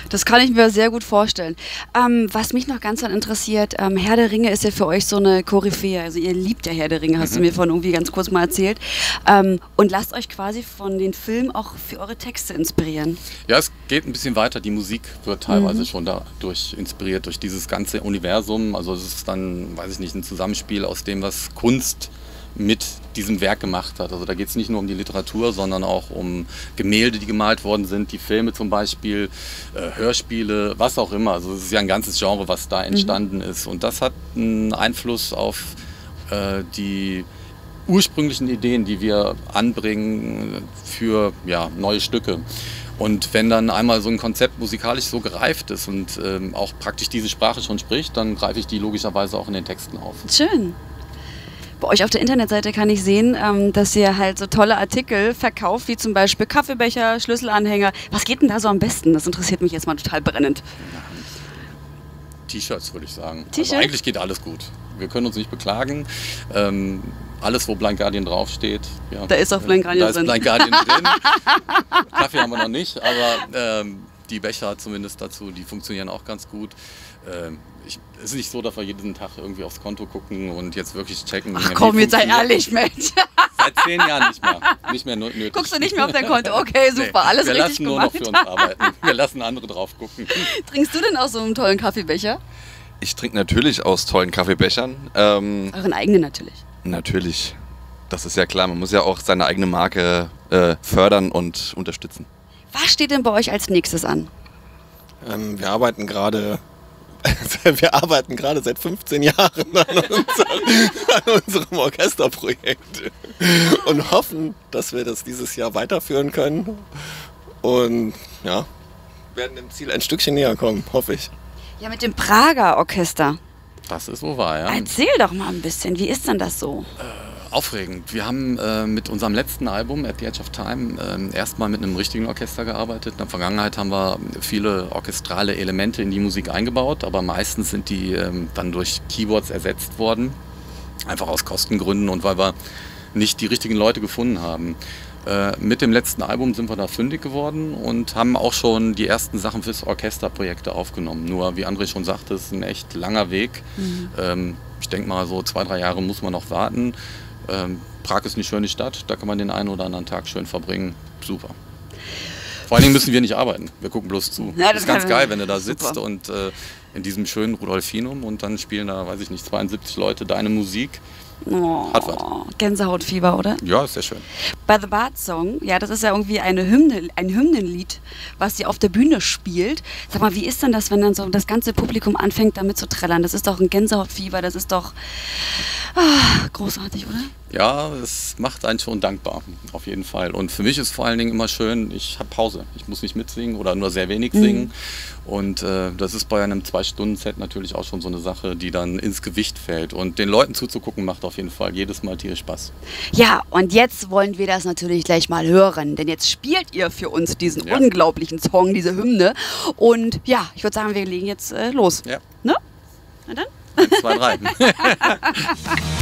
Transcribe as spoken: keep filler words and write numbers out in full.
Das kann ich mir sehr gut vorstellen. Ähm, was mich noch ganz interessiert, ähm, Herr der Ringe ist ja für euch so eine Koryphäe. Also ihr liebt ja Herr der Ringe, hast mhm. du mir vorhin irgendwie ganz kurz mal erzählt. Ähm, und lasst euch quasi von den Filmen auch für eure Texte inspirieren. Ja, es geht ein bisschen weiter. Die Musik wird teilweise mhm. schon dadurch inspiriert, durch dieses ganze Universum. Also es ist dann, weiß ich nicht, ein Zusammenspiel aus dem, was Kunst mit diesem Werk gemacht hat. Also da geht es nicht nur um die Literatur, sondern auch um Gemälde, die gemalt worden sind, die Filme zum Beispiel, äh, Hörspiele, was auch immer. Also es ist ja ein ganzes Genre, was da entstanden mhm. ist. Und das hat einen Einfluss auf äh, die ursprünglichen Ideen, die wir anbringen für ja, neue Stücke. Und wenn dann einmal so ein Konzept musikalisch so gereift ist und ähm, auch praktisch diese Sprache schon spricht, dann greife ich die logischerweise auch in den Texten auf. Schön. Bei euch auf der Internetseite kann ich sehen, ähm, dass ihr halt so tolle Artikel verkauft, wie zum Beispiel Kaffeebecher, Schlüsselanhänger. Was geht denn da so am besten? Das interessiert mich jetzt mal total brennend. T-Shirts, würde ich sagen. T-Shirts? Also eigentlich geht alles gut. Wir können uns nicht beklagen. Ähm, alles, wo Blind Guardian draufsteht. Ja, da ist auch Blind Guardian drin. Da ist Blind Guardian drin. Kaffee haben wir noch nicht, aber ähm, die Becher zumindest dazu, die funktionieren auch ganz gut. Ähm, ich, es ist nicht so, dass wir jeden Tag irgendwie aufs Konto gucken und jetzt wirklich checken. Ach komm, jetzt sei ehrlich, Mensch. Seit zehn Jahren nicht mehr. Nicht mehr nötig. Guckst du nicht mehr auf dein Konto? Okay, super, nee, alles wir richtig gemacht. Wir lassen nur noch für uns arbeiten. Wir lassen andere drauf gucken. Trinkst du denn aus so einem tollen Kaffeebecher? Ich trinke natürlich aus tollen Kaffeebechern. Ähm, Euren eigenen natürlich? Natürlich. Das ist ja klar. Man muss ja auch seine eigene Marke äh, fördern und unterstützen. Was steht denn bei euch als nächstes an? Ähm, wir arbeiten gerade wir arbeiten gerade seit fünfzehn Jahren an, unser, an unserem Orchesterprojekt und hoffen, dass wir das dieses Jahr weiterführen können und ja, werden dem Ziel ein Stückchen näher kommen, hoffe ich. Ja, mit dem Prager Orchester. Das ist so wahr, ja. Erzähl doch mal ein bisschen, wie ist denn das so? Äh, aufregend. Wir haben äh, mit unserem letzten Album, At the Edge of Time, äh, erstmal mit einem richtigen Orchester gearbeitet. In der Vergangenheit haben wir viele orchestrale Elemente in die Musik eingebaut, aber meistens sind die äh, dann durch Keyboards ersetzt worden. Einfach aus Kostengründen und weil wir nicht die richtigen Leute gefunden haben. Äh, mit dem letzten Album sind wir da fündig geworden und haben auch schon die ersten Sachen fürs Orchesterprojekte aufgenommen. Nur, wie André schon sagte, es ist ein echt langer Weg. Mhm. Ähm, ich denke mal, so zwei, drei Jahre muss man noch warten. Ähm, Prag ist eine schöne Stadt, da kann man den einen oder anderen Tag schön verbringen. Super. Vor allen Dingen müssen wir nicht arbeiten, wir gucken bloß zu. Ja, das, das ist ganz geil, wenn du da sitzt super. und äh, in diesem schönen Rudolfinum und dann spielen da, weiß ich nicht, zweiundsiebzig Leute deine Musik. Oh, Hat was. Gänsehautfieber, oder? Ja, ist sehr schön. Bei The Bard Song, ja, das ist ja irgendwie eine Hymne, ein Hymnenlied, was sie auf der Bühne spielt. Sag mal, wie ist denn das, wenn dann so das ganze Publikum anfängt, damit zu trällern? Das ist doch ein Gänsehautfieber, das ist doch ah, großartig, oder? Ja, es macht einen schon dankbar, auf jeden Fall. Und für mich ist vor allen Dingen immer schön, ich habe Pause. Ich muss nicht mitsingen oder nur sehr wenig singen. Mhm. Und äh, das ist bei einem Zwei-Stunden-Set natürlich auch schon so eine Sache, die dann ins Gewicht fällt. Und den Leuten zuzugucken macht auf jeden Fall jedes Mal tierisch Spaß. Ja, und jetzt wollen wir das natürlich gleich mal hören. Denn jetzt spielt ihr für uns diesen ja. unglaublichen Song, diese Hymne. Und ja, ich würde sagen, wir legen jetzt äh, los. Ja. Ne? Na dann? Eins, zwei, drei.